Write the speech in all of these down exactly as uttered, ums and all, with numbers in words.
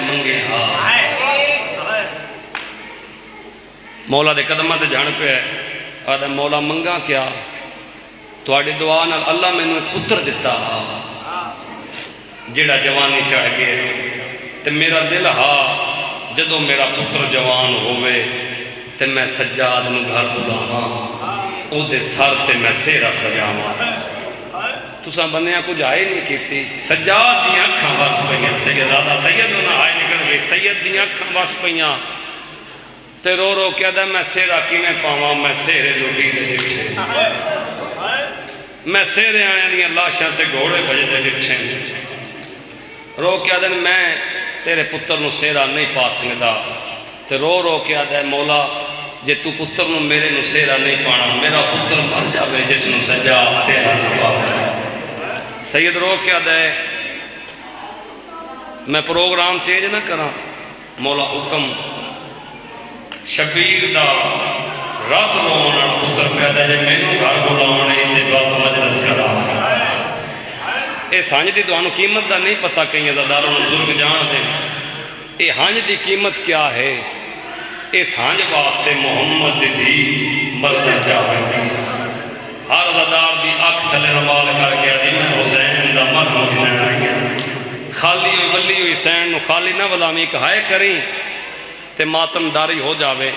منگے ہاں مولا دے قدمہ تے جان پہ ہے آدھا مولا منگا کیا تواڈی دعا نال اللہ میں نے پتر دیتا ہاں جیڑا جوانی چڑھ گئے تے میرا دل ہاں جدو میرا پتر جوان ہوئے تے میں سجاد نو گھر بلاواں او دے سر تے میں سیرا سجاواں تساں بندیاں کچھ آئے نہیں کیتی سجاد دیاں اکھاں وس پئیاں سید آدھا سید نہ آئے نکل گئی سید دیاں اکھاں وس پئیاں تے رو رو کیا دا میں سیرا کینے پاواں میں سیرے لوٹی دے ڈٹھے میں سیرے آنے دیاں لاشاں تے گھوڑے بجے دے ڈٹھے رو کیا دا میں تیرے پتر نو سیرا نہیں پا سکدا تے رو رو کیا دا مولا جے تو پتر نو میرے نو سیرا نہیں پانا میرا پتر مر جاوے جس نو سجاد سیرا نہ پاوے سید رو کیا دا میں پروگرام چینج نہ کراں مولا حکم شبیر دا رات رونا پتر پیدا جے میں نو گھر بلاونے تے دعا مجلس کرا اے سانج دی دعا نو قیمت دا نہیں پتہ کہیں ازاداروں نے بزرگ جان دے اے ہانج دی قیمت کیا ہے اے سانج واسطے محمد دی مرد چاہے دی ہر ازادار دی اکھ تھلے نوال کر کے دی میں حسین دا مرحم گھنن آئی ہیں خالی ہوئی ولی ہوئی حسین نو خالی نہ ولامی کہائے کریں تے ماتم داری ہو جاوے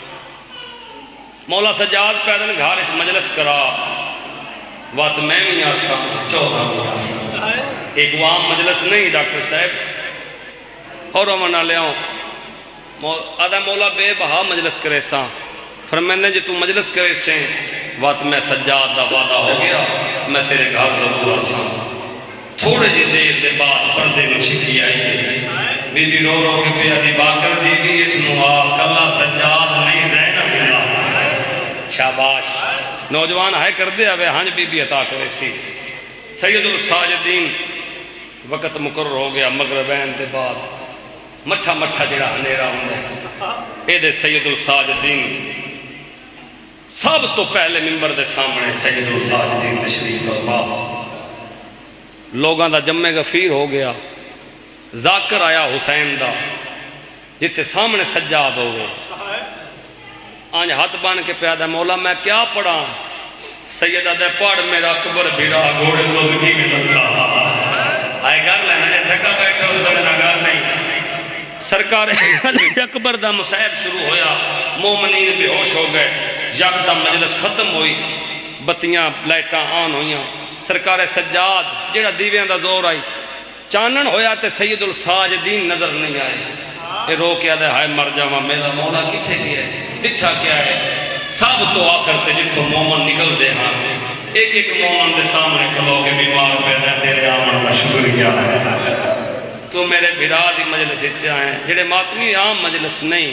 مولا سجاد پیدن گھارش مجلس کرا وات میں بھی آسا چودہ بھی آسا ایک وام مجلس نہیں ڈاکٹر صاحب اور امنا لے آؤں آدھا مولا بے بہا مجلس کرے سا فرمینے جی تو مجلس کرے سے وات میں سجاد دا وعدہ ہو گیا میں تیرے گھر ضرور آسا تھوڑے جی دیر دے بعد پردے نو چھکی آئی بی بی رو رو کے پہ ادھی باکر دی بھی اس نواب کلا سجاد نہیں زینب اللہ شاباش نوجوان آئے کر دے ابے ہانج بی بی عطا کرے سی سید الساجدین وقت مقرر ہو گیا مغربین دے بعد مٹھا مٹھا جڑا ہنیرا ہوندے اے دے سید الساجدین سب تو پہلے ممبر دے سامنے سید الساجدین تشریف فرما لوگاں دا جمع غفیر ہو گیا ذاکر آیا حسین دا جتے سامنے سجاد ہو گئے آنج ہاتھ بان کے پیادہ مولا میں کیا پڑھا سیدہ دے پڑھ میرا قبر بھیرا گھوڑے دوزگی میں لگا آئے گھر لینا جے دھکا بیٹھا اس بڑھنا گھر نہیں سرکار اکبر دا مسائب شروع ہویا مومنین بے ہوش ہو گئے یک دا مجلس ختم ہوئی بتیاں لائٹاں آن ہوئیاں سرکار سجاد جیڑا دیویاں دا دور آئی چانن ہویا تے سید الساجدین نظر نہیں آئے اے رو کیا دے ہائے مر جاواں میرا مولا کتھے گیا ہے ڈٹھا کیا ہے سب تو آ کرتے جتو مومن نکل دے ہاں ایک ایک مومن دے سامنے کھلو کے بیمار پیدا تیرے آمن کا شکریہ ہے تو میرے بھرا دی مجلس چاہیں جڑے ماتمی عام مجلس نہیں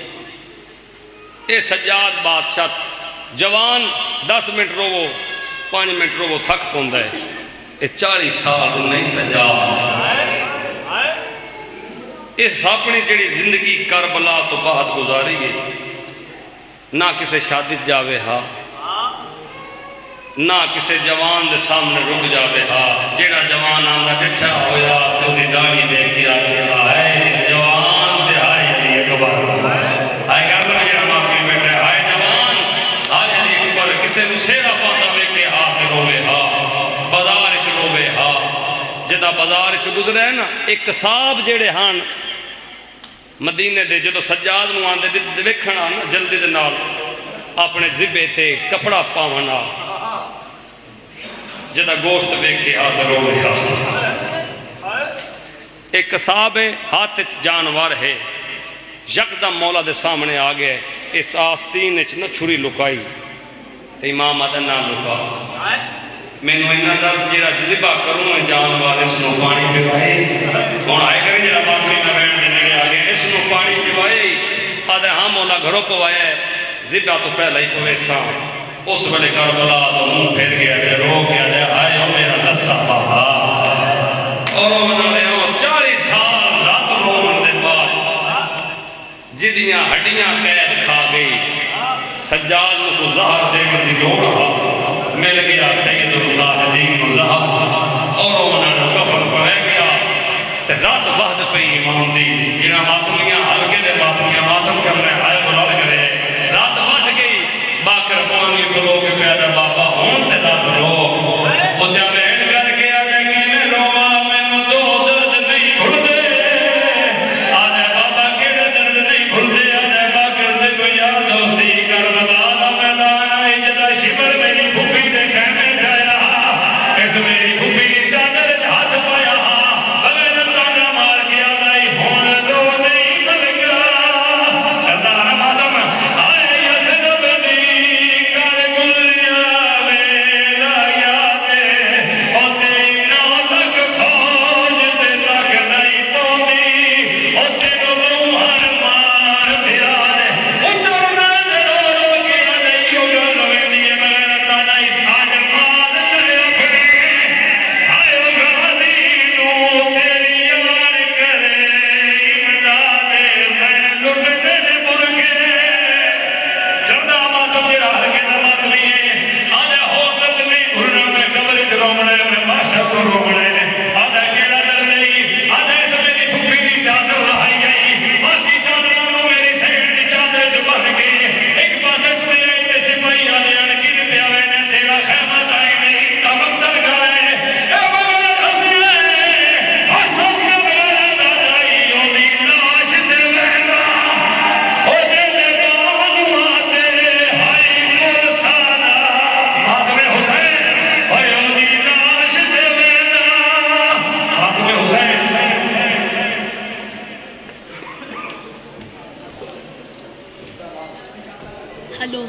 اے سجاد بادشاہ جوان دس منٹ رو پانچ منٹ رو تھک پوندہ ہے اے چالی سال نہیں سجاد اس اپنی جڑی زندگی کربلا تو بعد گزاری ہے نہ کسے شادی جاوے ہاں نہ کسے جوان دے سامنے رک جاوے ہاں جیڑا جوان آمدہ ڈٹھا ہویا تو دی داڑی بے کیا کیا ہے جوان دے آئے علی اکبر آئے گھر میں جیڑا ماں بیٹھے آئے جوان آئے علی اکبر کسے نسیرہ پاندہ بے کے آتے روے ہاں بازار چ روے ہاں جدہ بازار چ گزرے ہیں نا ایک صاحب جیڑے ہاں مدینے دے جدو سجاد نو آن دے دیکھنا جلدی دے نال اپنے زبے تے کپڑا پاونا جدہ گوشت بیکھے ہاتھ روے ہاں ایک صاحب ہاتھ جانور ہے یکدم مولا دے سامنے آگئے اس آستین اچھ نہ چھری لکائی امام آدھن نہ لکا میں نو اینا دس جیڑا جذبہ کروں جانور اس نو پانی پیوائے اور آئے کریں جیڑا بات میں نہ بیٹھ دینے آگے اس نو پانی پیوائے آدھے ہاں مولا گھروں پوائے ذبہ تو پہلے ہی پوئے سان اس بلے کربلا تو منہ پھر گیا دے رو گیا دے آئے ہو میرا دستا پاہا اور وہ منا لے ہوں چالیس سال رات رومن دے بعد جدیاں ہڈیاں قید کھا گئی سجاد کو زہر دے کر دی لوڑا مل گیا سید الساجدین کو زہر اور وہ منا لے کفر پڑے گیا تے رات وحد پہ ایمان دی جنہاں ماتمیاں حلقے دے ماتمیاں ماتم کرنے آئے بلال کرے رات وحد گئی باکر پانی کھلو کے پیدا بابا